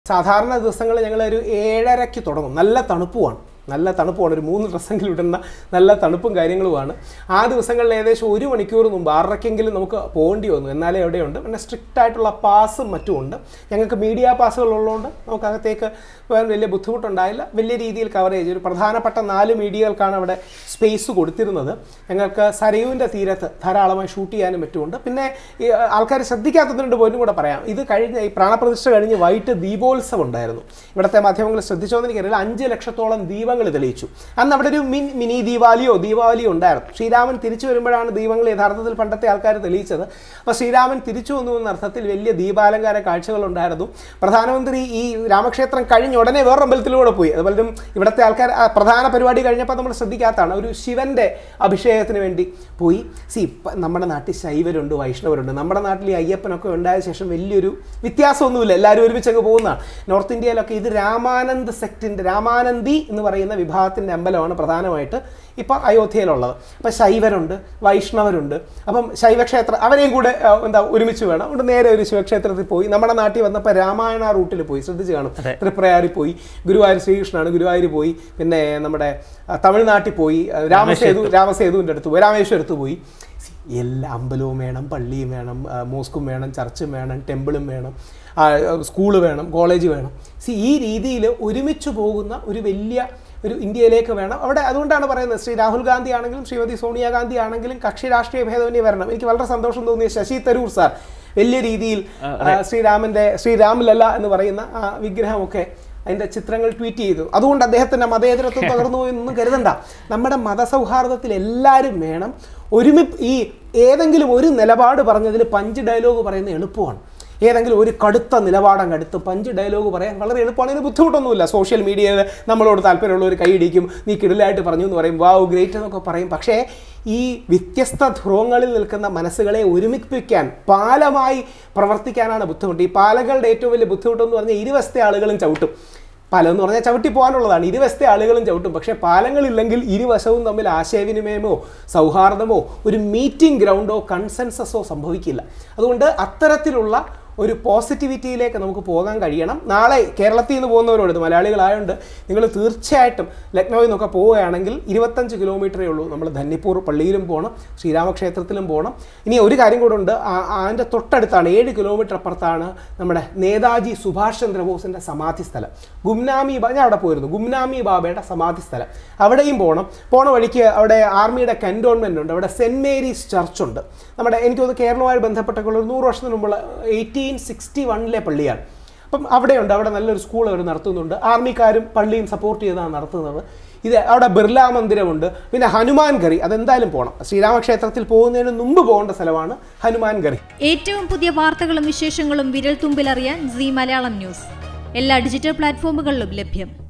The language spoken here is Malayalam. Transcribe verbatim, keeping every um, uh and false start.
സാധാരണ ദിവസങ്ങളിൽ ഞങ്ങൾ ഒരു ഏഴരയ്ക്ക് തുടങ്ങും. നല്ല തണുപ്പുമാണ് നല്ല തണുപ്പുമാണ് ഒരു മൂന്ന് ഡ്രസ്സെങ്കിലും ഇടുന്ന നല്ല തണുപ്പും കാര്യങ്ങളുമാണ്. ആ ദിവസങ്ങളിൽ ഏകദേശം ഒരു മണിക്കൂർ മുമ്പ് ആറരയ്ക്കെങ്കിലും നമുക്ക് പോകേണ്ടി വന്നു. എന്നാലേ എവിടെയുണ്ട്. പിന്നെ സ്ട്രിക്റ്റ് ആയിട്ടുള്ള പാസും മറ്റും ഉണ്ട്. ഞങ്ങൾക്ക് മീഡിയ പാസുകൾ ഉള്ളതുകൊണ്ട് നമുക്ക് അകത്തേക്ക് പോകാൻ വലിയ ബുദ്ധിമുട്ടുണ്ടായില്ല. വലിയ രീതിയിൽ കവറേജ് ഒരു പ്രധാനപ്പെട്ട നാല് മീഡിയകൾക്കാണ് അവിടെ സ്പേസ് കൊടുത്തിരുന്നത്. ഞങ്ങൾക്ക് സരയുവിൻ്റെ തീരത്ത് ധാരാളമായി ഷൂട്ട് ചെയ്യാനും മറ്റുമുണ്ട്. പിന്നെ ഈ ആൾക്കാർ ശ്രദ്ധിക്കാത്തതുകൊണ്ട് പോലും കൂടെ പറയാം, ഇത് കഴിഞ്ഞ ഈ പ്രാണപ്രതിഷ്ഠ കഴിഞ്ഞ് വൈകിട്ട് ദീപോത്സവം ഉണ്ടായിരുന്നു. ഇവിടുത്തെ മാധ്യമങ്ങൾ ശ്രദ്ധിച്ചോന്ന് എനിക്കറിയില്ല. അഞ്ച് ലക്ഷത്തോളം ദീപങ്ങൾ തെളിയിച്ചു. അന്ന് അവിടെ ഒരു മിൻ മിനി ദീപാവലിയോ ദീപാവലിയോ ഉണ്ടായിരുന്നു. ശ്രീരാമൻ തിരിച്ചു വരുമ്പോഴാണ് ദീപങ്ങൾ യഥാർത്ഥത്തിൽ പണ്ടത്തെ ആൾക്കാർ തെളിയിച്ചത്. അപ്പോൾ ശ്രീരാമൻ തിരിച്ചു വന്നു എന്ന അർത്ഥത്തിൽ വലിയ ദീപാലങ്കാര കാഴ്ചകളുണ്ടായിരുന്നു. പ്രധാനമന്ത്രി ഈ രാമക്ഷേത്രം കഴിഞ്ഞ ഉടനെ വേറെ അമ്പലത്തിലൂടെ പോയി. അതുപോലെ ഇവിടുത്തെ ആൾക്കാർ പ്രധാന പരിപാടി കഴിഞ്ഞപ്പോൾ നമ്മൾ ശ്രദ്ധിക്കാത്തതാണ്, ഒരു ശിവൻ്റെ അഭിഷേകത്തിന് വേണ്ടി പോയി. സി നമ്മുടെ നാട്ടിൽ ശൈവരുണ്ട്, വൈഷ്ണവരുണ്ട്. നമ്മുടെ നാട്ടിൽ ഈ അയ്യപ്പനൊക്കെ ഉണ്ടായ ശേഷം വലിയൊരു വ്യത്യാസമൊന്നുമില്ല, എല്ലാവരും ഒരുമിച്ചൊക്കെ പോകുന്നതാണ്. നോർത്ത് ഇന്ത്യയിലൊക്കെ ഇത് രാമാനന്ദ് സെക്റ്റിൻ്റെ രാമാനന്ദി എന്ന് പറയുന്ന വിഭാഗത്തിൻ്റെ അമ്പലമാണ് പ്രധാനമായിട്ട് ഇപ്പോൾ അയോധ്യയിലുള്ളത്. അപ്പോൾ ശൈവരുണ്ട്, വൈഷ്ണവരുണ്ട്. അപ്പം ശൈവക്ഷേത്രം അവരെയും കൂടെ എന്താ ഒരുമിച്ച് വേണം. അതുകൊണ്ട് നേരെ ഒരു ശിവക്ഷേത്രത്തിൽ പോയി. നമ്മുടെ നാട്ടിൽ വന്നപ്പോൾ രാമായണ റൂട്ടിൽ പോയി, ശ്രദ്ധിച്ച് കാണും. ത്രിപ്രയാറിൽ പോയി, ഗുരുവായൂർ ശ്രീകൃഷ്ണനാണ്, ഗുരുവായൂർ പോയി. പിന്നെ നമ്മുടെ തമിഴ്നാട്ടിൽ പോയി, രാമസേതു രാമസേതുവിൻ്റെ അടുത്ത് പോയി, രാമേശ്വരത്ത് പോയി. എല്ലാ അമ്പലവും വേണം, പള്ളിയും വേണം, മോസ്കും വേണം, ചർച്ചും വേണം, ടെമ്പിളും വേണം, സ്കൂള് വേണം, കോളേജ് വേണം. സി ഈ രീതിയിൽ ഒരുമിച്ച് പോകുന്ന ഒരു വലിയ ഒരു ഇന്ത്യയിലേക്ക് വേണം അവിടെ. അതുകൊണ്ടാണ് പറയുന്നത്, ശ്രീ രാഹുൽ ഗാന്ധി ആണെങ്കിലും ശ്രീമതി സോണിയാഗാന്ധി ആണെങ്കിലും കക്ഷി രാഷ്ട്രീയ ഭേദമന്യേ വരണം. എനിക്ക് വളരെ സന്തോഷം തോന്നിയ ശശി തരൂർ സാർ വലിയ രീതിയിൽ ശ്രീരാമൻ്റെ ശ്രീരാമലല്ല എന്ന് പറയുന്ന ആ വിഗ്രഹമൊക്കെ അതിൻ്റെ ചിത്രങ്ങൾ ട്വീറ്റ് ചെയ്തു. അതുകൊണ്ട് അദ്ദേഹത്തിൻ്റെ മതേതരത്വം പകർന്നു എന്നൊന്നും കരുതണ്ട. നമ്മുടെ മതസൗഹാർദ്ദത്തിൽ എല്ലാവരും വേണം. ഒരുമി ഈ ഏതെങ്കിലും ഒരു നിലപാട് പറഞ്ഞതിൽ പഞ്ച് ഡയലോഗ് പറയുന്നത് എളുപ്പമാണ്. ഏതെങ്കിലും ഒരു കടുത്ത നിലപാടങ്ങ് എടുത്ത് പഞ്ച് ഡയലോഗ് പറയാൻ വളരെ എളുപ്പമാണ്. ഇതിന് ബുദ്ധിമുട്ടൊന്നുമില്ല. സോഷ്യൽ മീഡിയയിൽ നമ്മളോട് താല്പര്യമുള്ളവർ കൈയിടിക്കും, നീ കിടിലായിട്ട് പറഞ്ഞു എന്ന് പറയും, വാവ് ഗ്രേറ്റ് എന്നൊക്കെ പറയും. പക്ഷേ ഈ വ്യത്യസ്ത ധ്രുവങ്ങളിൽ നിൽക്കുന്ന മനസ്സുകളെ ഒരുമിപ്പിക്കാൻ പാലമായി പ്രവർത്തിക്കാനാണ് ബുദ്ധിമുട്ട്. ഈ പാലങ്ങളുടെ ഏറ്റവും വലിയ ബുദ്ധിമുട്ടെന്ന് പറഞ്ഞാൽ ഇരുവശത്തെ ആളുകളും ചവിട്ടും. പാലം എന്ന് പറഞ്ഞാൽ ചവിട്ടി പോകാനുള്ളതാണ്, ഇരുവശത്തെ ആളുകളും ചവിട്ടും. പക്ഷേ പാലങ്ങളില്ലെങ്കിൽ ഇരുവശവും തമ്മിൽ ആശയവിനിമയമോ സൗഹാർദ്ദമോ ഒരു മീറ്റിംഗ് ഗ്രൗണ്ടോ കൺസെൻസസോ സംഭവിക്കില്ല. അതുകൊണ്ട് അത്തരത്തിലുള്ള ഒരു പോസിറ്റിവിറ്റിയിലേക്ക് നമുക്ക് പോകാൻ കഴിയണം. നാളെ കേരളത്തിൽ നിന്ന് പോകുന്നവരോട്, മലയാളികളായതുകൊണ്ട് നിങ്ങൾ തീർച്ചയായിട്ടും ലക്നൌവിൽ നിന്നൊക്കെ പോവുകയാണെങ്കിൽ ഇരുപത്തഞ്ച് കിലോമീറ്ററേ ഉള്ളൂ. നമ്മൾ ധന്നിപ്പൂർ പള്ളിയിലും പോകണം, ശ്രീരാമക്ഷേത്രത്തിലും പോകണം. ഇനി ഒരു കാര്യം കൂടെ ഉണ്ട്, അതിൻ്റെ തൊട്ടടുത്താണ്, ഏഴ് കിലോമീറ്റർ അപ്പുറത്താണ് നമ്മുടെ നേതാജി സുഭാഷ് ചന്ദ്രബോസിൻ്റെ സമാധി സ്ഥലം. ഗുംനാമി ബാ ഞാൻ അവിടെ പോയിരുന്നു, ഗുംനാമി ബാബയുടെ സമാധി സ്ഥലം. അവിടെയും പോകണം. പോണ വഴിക്ക് അവിടെ ആർമിയുടെ കൻറ്റോൺമെൻ്റ് ഉണ്ട്, അവിടെ സെൻറ്റ് മേരീസ് ചർച്ചുണ്ട്. നമ്മുടെ എനിക്ക് തോന്നുന്നു കേരളവുമായി ബന്ധപ്പെട്ടൊക്കെ ഒരു നൂറ് വർഷത്തിന് മുമ്പുള്ള എയ്റ്റീൻ സിക്സ്റ്റി വണ്ണിലെ പള്ളിയാണ്. അപ്പം അവിടെയുണ്ട്, അവിടെ നല്ലൊരു സ്കൂൾ അവർ നടത്തുന്നുണ്ട്. ആർമിക്കാരും പള്ളിയും സപ്പോർട്ട് ചെയ്താണ് നടത്തുന്നത്. ഇത് അവിടെ ബിർലാ മന്ദിരമുണ്ട്. പിന്നെ ഹനുമാൻ ഗറി, അതെന്തായാലും പോകണം. ശ്രീരാമക്ഷേത്രത്തിൽ പോകുന്നതിന് മുമ്പ് പോകേണ്ട സ്ഥലമാണ് ഹനുമാൻ ഗറി. ഏറ്റവും പുതിയ വാർത്തകളും വിശേഷങ്ങളും വിരൽ തുമ്പിലറിയാൻ സീ മലയാളം ന്യൂസ് എല്ലാ ഡിജിറ്റൽ പ്ലാറ്റ്ഫോമുകളിലും ലഭ്യം.